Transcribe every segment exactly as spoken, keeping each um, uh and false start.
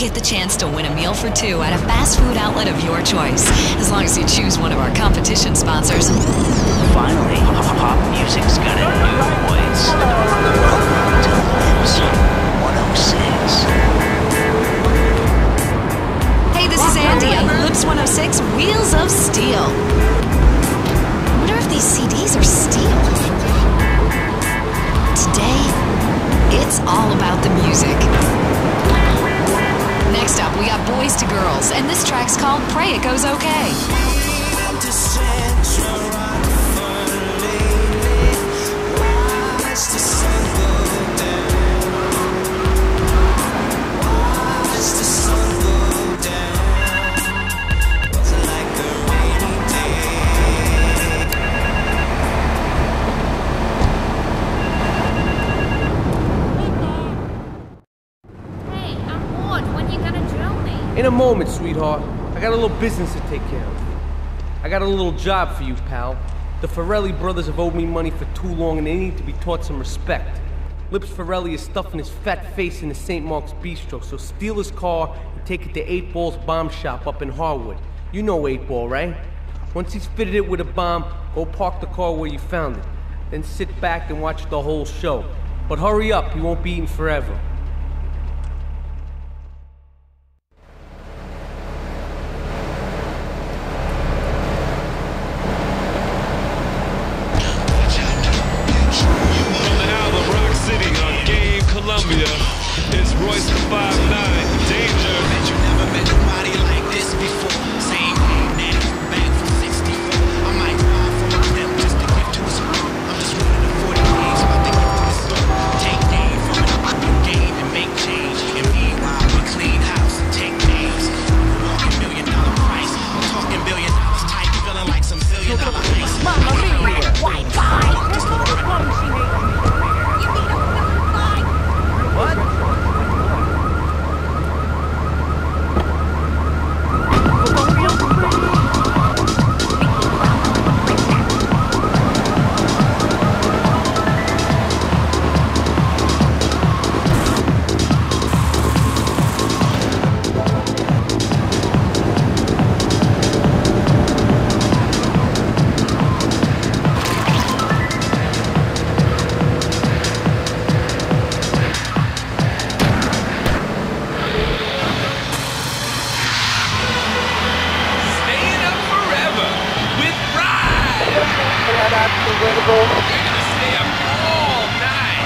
get the chance to win a meal for two at a fast food outlet of your choice, as long as you choose one of our competition sponsors. Finally, pop music's got a new voice. Welcome to Lips one oh six. Hey, this is Andy on Lips one oh six, Wheels of Steel. I wonder if these C Ds are steel. Today, it's all about the music. Next up, we got Boys to Girls, and this track's called Pray It Goes Okay. In a moment, sweetheart. I got a little business to take care of. I got a little job for you, pal. The Farrelly brothers have owed me money for too long and they need to be taught some respect. Lips Farrelly is stuffing his fat face in the Saint Mark's Bistro, so steal his car and take it to eight Ball's bomb shop up in Harwood. You know eight Ball, right? Once he's fitted it with a bomb, go park the car where you found it. Then sit back and watch the whole show. But hurry up, he won't be eating forever. It's Royce the five nine, Danger. Bet you never met nobody like this before. Same nanny back from sixty-four. I might ride for my pimp just to get to his home. I'm just running the forty games about to get to the store. Take name from an new game and make change. And meanwhile, we clean house and take names. Walking million dollar price. I'm talking billion dollars type. Feeling like some billion dollar ice. Mama mia, white guy. What? We're gonna stay up all night.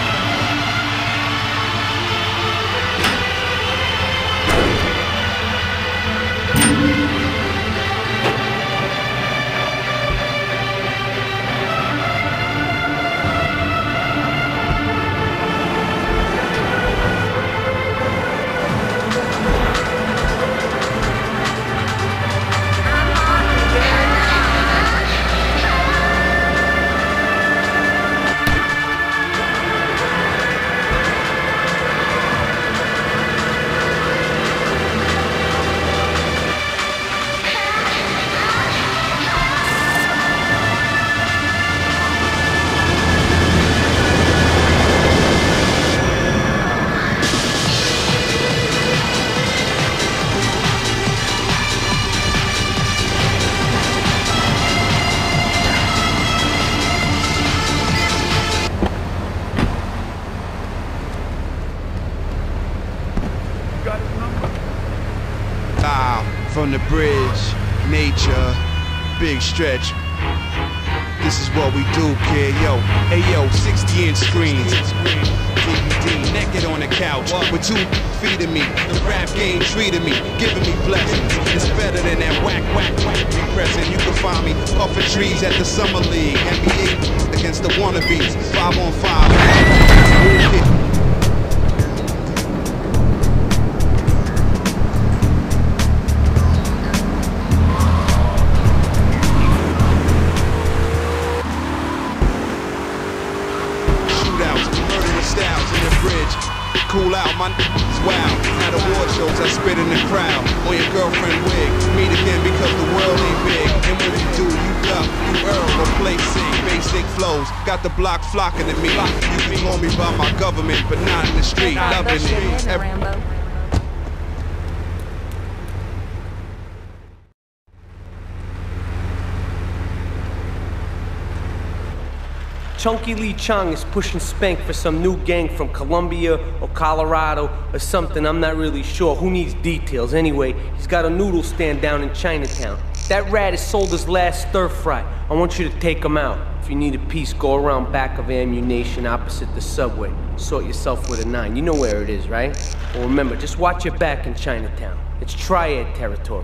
From the bridge, nature, big stretch. This is what we do, kid. Yo, hey yo, sixty inch screens. D V D, naked on the couch with two feeding me. The rap game treated me, giving me blessings. It's better than that whack, whack, whack present. You can find me off of trees at the Summer League. N B A against the wannabes, five on five. Cool out, my n****s wild. At award shows, I spit in the crowd. On your girlfriend wig. Meet again because the world ain't big. And when you do, you duck, you earl or play sick. Basic flows, got the block flocking to me. You can call me by my government, but not in the street. Loving it. Every Chunky Lee Chong is pushing Spank for some new gang from Colombia or Colorado or something, I'm not really sure. Who needs details? Anyway, he's got a noodle stand down in Chinatown. That rat has sold his last stir fry. I want you to take him out. If you need a piece, go around back of Ammunition opposite the subway. Sort yourself with a nine. You know where it is, right? Well, remember, just watch your back in Chinatown. It's triad territory.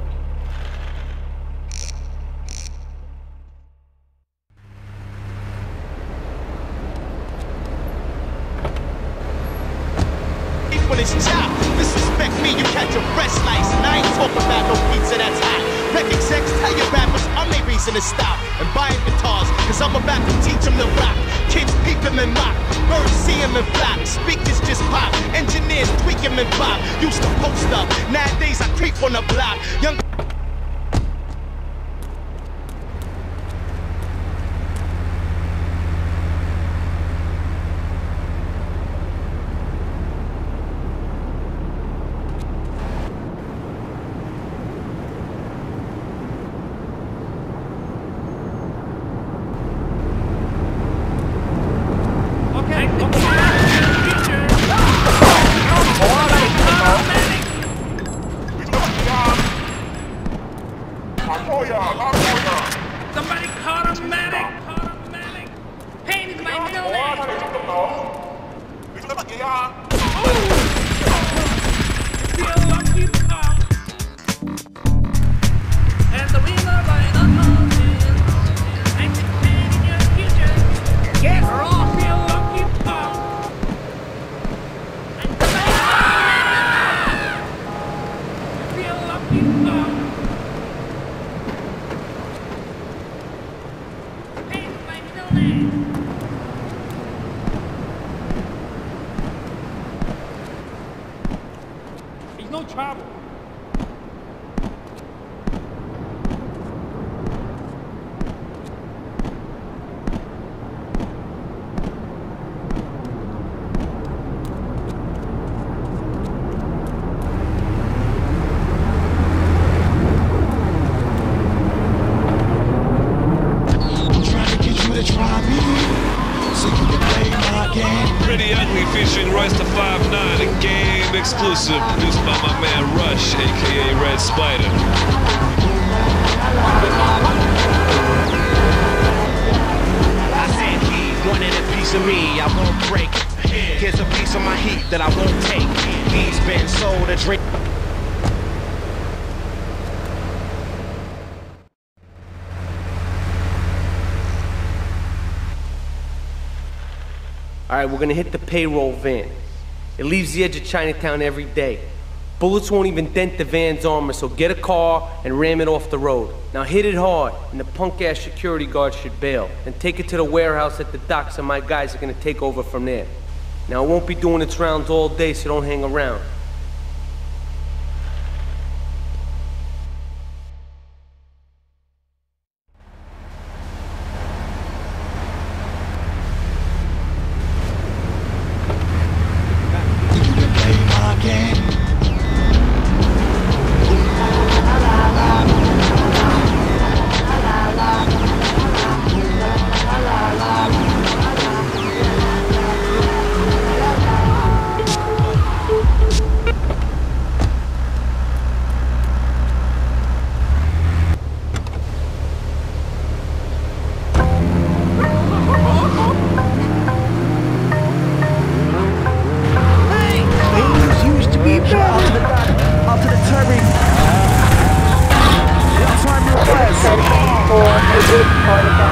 When it's chopped, disrespect me, you catch a fresh slice. And I ain't talking about no pizza that's hot. Rec execs, tell your rappers I'm their reason to stop and buying guitars, cause I'm about to teach them to rock. Kids peep them and mock, birds see them and flock. Speakers just pop, engineers tweak them and pop. Used to post up, nowadays I creep on the block. Young Somebody call a medic! Call a medic! Pain is my middle name! Feel lucky pop! And the wheeler by the mountain. I can pain in your future. Get raw! Feel lucky pop! And the feel lucky pop! He's no trouble. Pretty Ugly featuring Royce the five nine, a game exclusive produced by my man Rush, aka Red Spider. I said he wanted a piece of me, I won't break. Here's a piece of my heat that I won't take. He's been sold a drink. All right, we're gonna hit the payroll van. It leaves the edge of Chinatown every day. Bullets won't even dent the van's armor, so get a car and ram it off the road. Now hit it hard, and the punk-ass security guard should bail. And take it to the warehouse at the docks, and my guys are gonna take over from there. Now, it won't be doing its rounds all day, so don't hang around. For a good part of that.